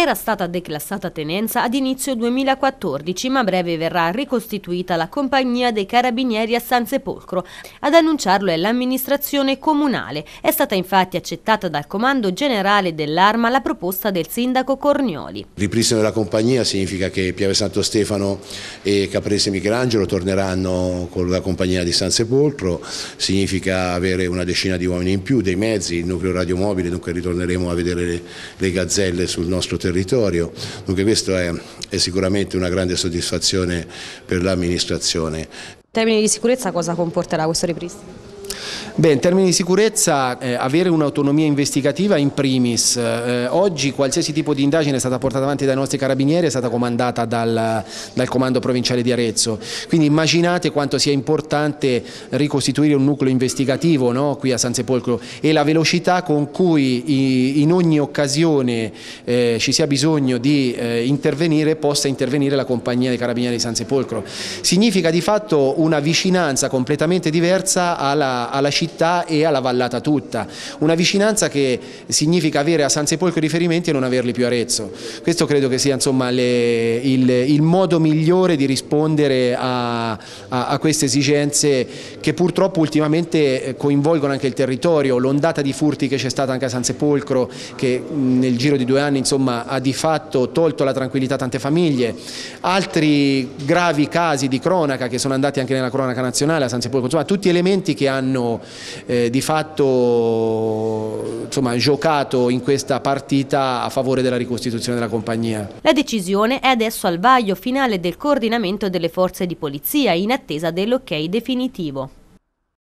Era stata declassata a tenenza ad inizio 2014, ma a breve verrà ricostituita la compagnia dei carabinieri a San Sepolcro. Ad annunciarlo è l'amministrazione comunale. È stata infatti accettata dal comando generale dell'Arma la proposta del sindaco Cornioli. Il ripristino della compagnia significa che Piave Santo Stefano e Caprese Michelangelo torneranno con la compagnia di San Sepolcro, significa avere una decina di uomini in più, dei mezzi, il nucleo radiomobile, dunque ritorneremo a vedere le gazzelle sul nostro territorio, dunque questo è sicuramente una grande soddisfazione per l'amministrazione. In termini di sicurezza cosa comporterà questo ripristino? Beh, in termini di sicurezza avere un'autonomia investigativa in primis. Oggi qualsiasi tipo di indagine è stata portata avanti dai nostri carabinieri, è stata comandata dal comando provinciale di Arezzo, quindi immaginate quanto sia importante ricostituire un nucleo investigativo, no? Qui a San Sepolcro, e la velocità con cui in ogni occasione ci sia bisogno di intervenire, possa intervenire la compagnia dei carabinieri di San Sepolcro. Significa di fatto una vicinanza completamente diversa alla città e alla vallata tutta, una vicinanza che significa avere a San Sepolcro riferimenti e non averli più a Arezzo. Questo credo che sia insomma il modo migliore di rispondere a queste esigenze che purtroppo ultimamente coinvolgono anche il territorio. L'ondata di furti che c'è stata anche a San Sepolcro, che nel giro di 2 anni insomma ha di fatto tolto la tranquillità a tante famiglie, altri gravi casi di cronaca che sono andati anche nella cronaca nazionale a San Sepolcro, insomma tutti elementi che hanno di fatto insomma, giocato in questa partita a favore della ricostituzione della compagnia. La decisione è adesso al vaglio finale del coordinamento delle forze di polizia in attesa dell'ok definitivo.